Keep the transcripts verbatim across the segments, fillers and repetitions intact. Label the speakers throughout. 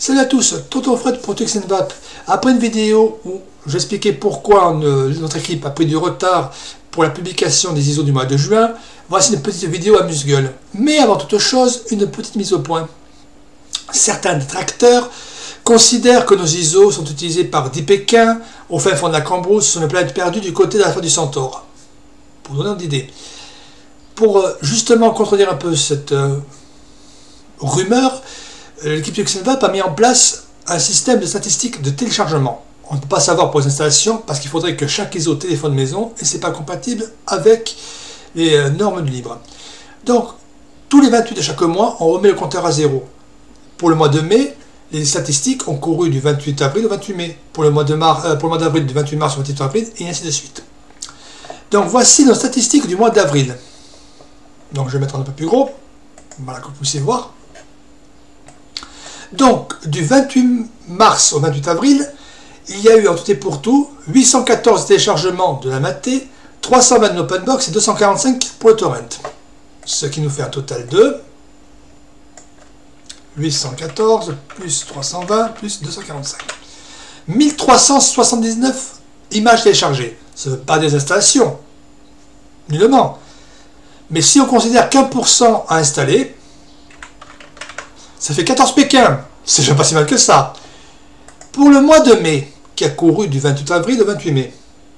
Speaker 1: Salut à tous, Tonton Fred pour TuxNVap. Après une vidéo où j'expliquais pourquoi on, euh, notre équipe a pris du retard pour la publication des I S O du mois de juin, voici une petite vidéo amuse-gueule. Mais avant toute chose, une petite mise au point. Certains détracteurs considèrent que nos I S O sont utilisés par dix Pékins au fin fond de la Cambrousse sur une planète perdue du côté de la fin du Centaure. Pour donner une idée. Pour euh, justement contredire un peu cette euh, rumeur, l'équipe TuxNVap a mis en place un système de statistiques de téléchargement. On ne peut pas savoir pour les installations parce qu'il faudrait que chaque I S O téléphone maison et c'est pas compatible avec les normes du libre. Donc, tous les vingt-huit de chaque mois, on remet le compteur à zéro. Pour le mois de mai, les statistiques ont couru du vingt-huit avril au vingt-huit mai. Pour le mois de mars, euh, pour le mois d'avril, du vingt-huit mars au vingt-huit avril, et ainsi de suite. Donc, voici nos statistiques du mois d'avril. Donc, je vais mettre un peu plus gros, voilà, que vous puissiez voir. Donc, du vingt-huit mars au vingt-huit avril, il y a eu en tout et pour tout huit cent quatorze téléchargements de la Maté, trois cent vingt de l'Openbox et deux cent quarante-cinq pour le Torrent. Ce qui nous fait un total de huit cent quatorze plus trois cent vingt plus deux cent quarante-cinq. mille trois cent soixante-dix-neuf images téléchargées. Ce n'est pas des installations, nullement. Mais si on considère qu'un pour cent à installer, ça fait quatorze Pékins. C'est déjà pas si mal que ça. Pour le mois de mai, qui a couru du vingt-huit avril au vingt-huit mai.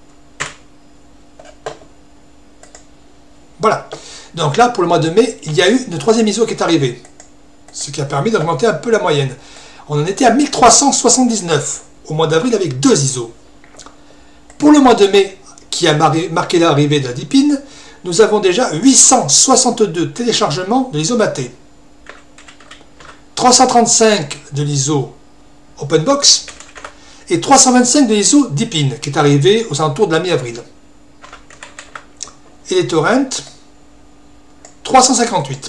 Speaker 1: Voilà. Donc là, pour le mois de mai, il y a eu une troisième I S O qui est arrivée. Ce qui a permis d'augmenter un peu la moyenne. On en était à mille trois cent soixante-dix-neuf au mois d'avril avec deux I S O. Pour le mois de mai, qui a marqué l'arrivée de la Deepin, nous avons déjà huit cent soixante-deux téléchargements de l'I S O Maté. trois cent trente-cinq de l'I S O Openbox et trois cent vingt-cinq de l'I S O Deepin qui est arrivé aux alentours de la mi-avril. Et les torrents, trois cent cinquante-huit.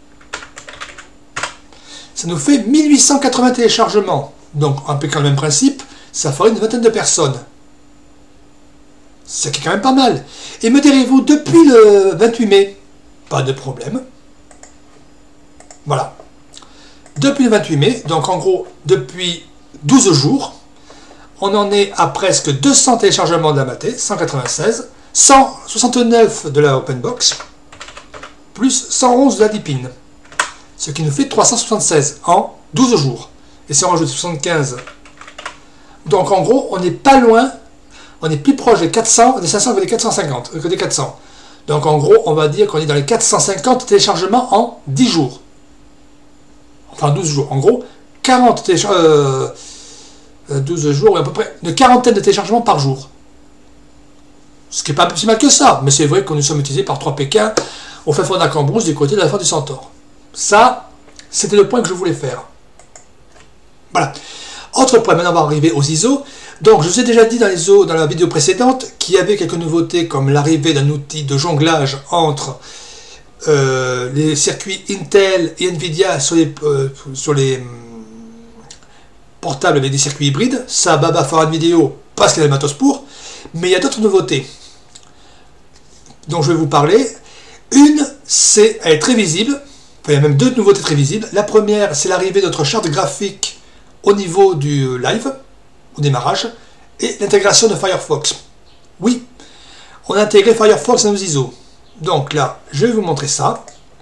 Speaker 1: Ça nous fait mille huit cent quatre-vingts téléchargements. Donc, un peu quand même principe, ça ferait une vingtaine de personnes. C'est quand même pas mal. Et me direz-vous, depuis le vingt-huit mai, pas de problème. Voilà. Depuis le vingt-huit mai, donc en gros, depuis douze jours, on en est à presque deux cents téléchargements de la Maté, cent quatre-vingt-seize, cent soixante-neuf de la Openbox, plus cent onze de la Deepin, ce qui nous fait trois cent soixante-seize en douze jours. Et si on rajoute soixante-quinze, donc en gros, on n'est pas loin, on est plus proche des quatre cents, des cinq cents que des quatre cent cinquante, que des quatre cents. Donc en gros, on va dire qu'on est dans les quatre cent cinquante téléchargements en dix jours. Enfin douze jours, en gros, quarante téléchargements, euh, douze jours, à peu près une quarantaine de téléchargements par jour. Ce qui n'est pas si mal que ça, mais c'est vrai que nous sommes utilisés par trois Pékins au fin fond de la Cambrousse du côté de la fin du Centaure. Ça, c'était le point que je voulais faire. Voilà. Autre point, maintenant on va arriver aux I S O. Donc je vous ai déjà dit dans, les I S O, dans la vidéo précédente qu'il y avait quelques nouveautés comme l'arrivée d'un outil de jonglage entre Euh, les circuits Intel et Nvidia sur les, euh, sur les hum, portables avec des circuits hybrides. Ça, Baba fera une vidéo parce qu'il y a le matos pour. Mais il y a d'autres nouveautés dont je vais vous parler. Une, c'est, elle est très visible. Enfin, il y a même deux nouveautés très visibles. La première, c'est l'arrivée de notre charte graphique au niveau du live, au démarrage, et l'intégration de Firefox. Oui, on a intégré Firefox dans nos I S O. Donc là, je vais vous montrer ça.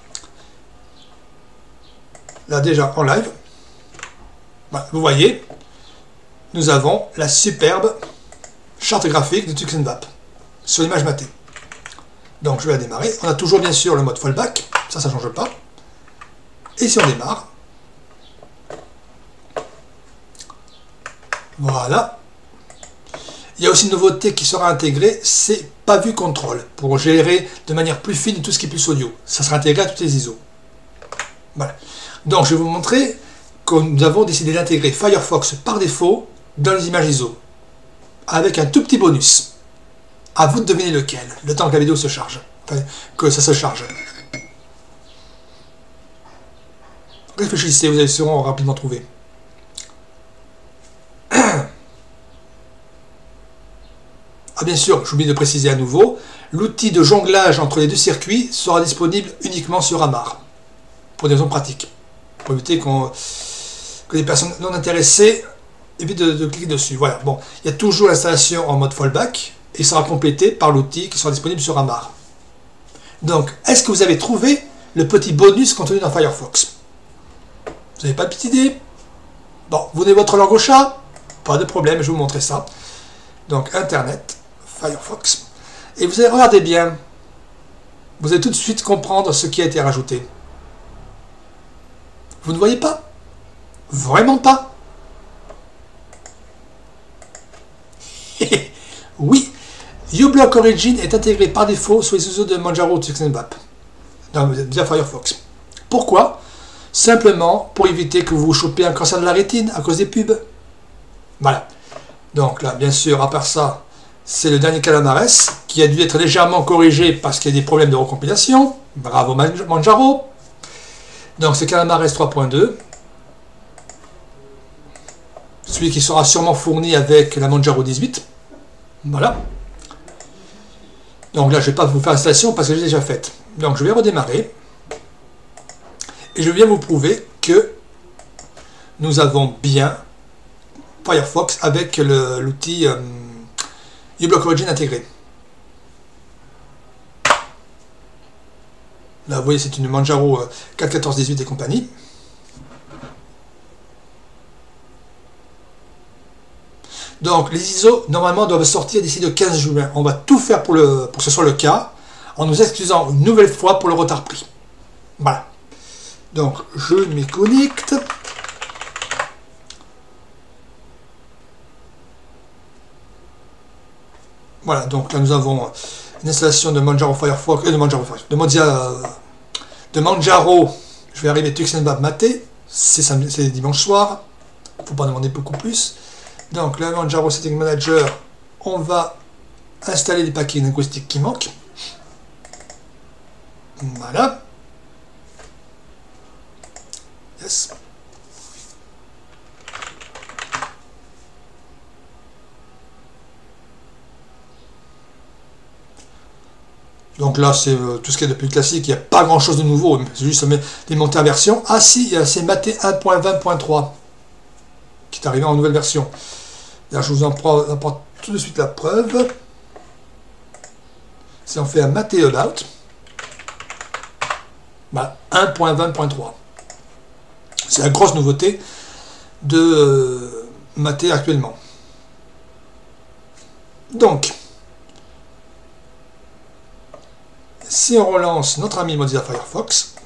Speaker 1: Là déjà en live. Voilà, vous voyez, nous avons la superbe charte graphique de TuxNVap sur l'image Maté. Donc je vais la démarrer. On a toujours bien sûr le mode fallback, ça, ça ne change pas. Et si on démarre, voilà. Il y a aussi une nouveauté qui sera intégrée, c'est pas vu contrôle, pour gérer de manière plus fine tout ce qui est plus audio. Ça sera intégré à toutes les I S O. Voilà. Donc je vais vous montrer que nous avons décidé d'intégrer Firefox par défaut dans les images I S O. Avec un tout petit bonus. À vous de deviner lequel, le temps que la vidéo se charge. Enfin, que ça se charge. Réfléchissez, vous allez sûrement rapidement trouver. Ah bien sûr, j'oublie de préciser à nouveau, l'outil de jonglage entre les deux circuits sera disponible uniquement sur Amar, pour des raisons pratiques. pour éviter qu'on que les personnes non intéressées évitent de, de cliquer dessus. Voilà, bon, il y a toujours l'installation en mode fallback et sera complété par l'outil qui sera disponible sur Amar. Donc, est-ce que vous avez trouvé le petit bonus contenu dans Firefox? Vous n'avez pas de petite idée? Bon, vous avez votre langue au chat? Pas de problème, je vais vous montrer ça. Donc, Internet, Firefox. Et vous allez regarder bien. Vous allez tout de suite comprendre ce qui a été rajouté. Vous ne voyez pas? Vraiment pas? Oui, uBlock Origin est intégré par défaut sur les réseaux de Manjaro Tuxedoapp via Firefox. Pourquoi? Simplement pour éviter que vous vous chopiez un cancer de la rétine à cause des pubs. Voilà. Donc là, bien sûr, à part ça, c'est le dernier calamares qui a dû être légèrement corrigé parce qu'il y a des problèmes de recompilation. Bravo Manjaro. Donc c'est calamares trois point deux. Celui qui sera sûrement fourni avec la Manjaro dix-huit. Voilà. Donc là, je ne vais pas vous faire l'installation parce que j'ai déjà faite. Donc je vais redémarrer. Et je viens vous prouver que nous avons bien Firefox avec l'outil euh, uBlock Origin intégré. Là, vous voyez, c'est une Manjaro euh, quatre quatorze dix-huit et compagnie. Donc, les I S O, normalement, doivent sortir d'ici le quinze juin. On va tout faire pour, le, pour que ce soit le cas, en nous excusant une nouvelle fois pour le retard pris. Voilà. Donc, je m'y connecte. Voilà, donc là, nous avons une installation de Manjaro Firefox, euh, de Manjaro Firefox, de Mozilla, euh, de Manjaro, je vais arriver Tuxedoapp Maté, c'est dimanche soir, il ne faut pas demander beaucoup plus. Donc, le Manjaro Setting Manager, on va installer les paquets linguistiques qui manquent. Voilà. Yes. Donc là, c'est euh, tout ce qui est de plus classique. Il n'y a pas grand chose de nouveau. C'est juste des montées en version. Ah si, c'est Maté un point vingt point trois qui est arrivé en nouvelle version. Là, je vous en prends, en prends tout de suite la preuve. Si on fait un Maté About, bah, un point vingt point trois. C'est la grosse nouveauté de euh, Maté actuellement. Donc, si on relance notre ami Mozilla Firefox,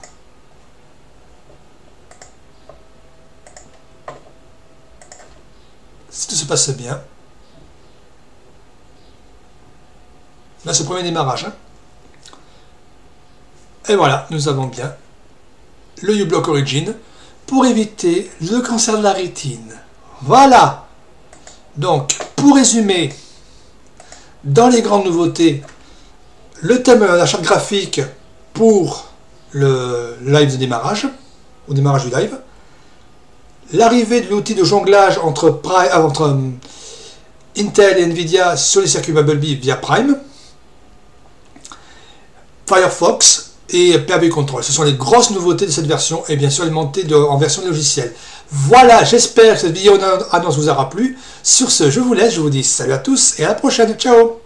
Speaker 1: si tout se passe bien, là c'est le premier démarrage, hein. Et voilà, nous avons bien le uBlock Origin pour éviter le cancer de la rétine. Voilà. Donc, pour résumer, dans les grandes nouveautés, le thème de la charte graphique pour le live de démarrage, au démarrage du live, l'arrivée de l'outil de jonglage entre, Prime, entre um, Intel et Nvidia sur les circuits Bumblebee via Prime, Firefox et P A V Control. Ce sont les grosses nouveautés de cette version et bien sûr les montées de, en version logicielle. Voilà, j'espère que cette vidéo annonce vous aura plu. Sur ce, je vous laisse, je vous dis salut à tous et à la prochaine. Ciao!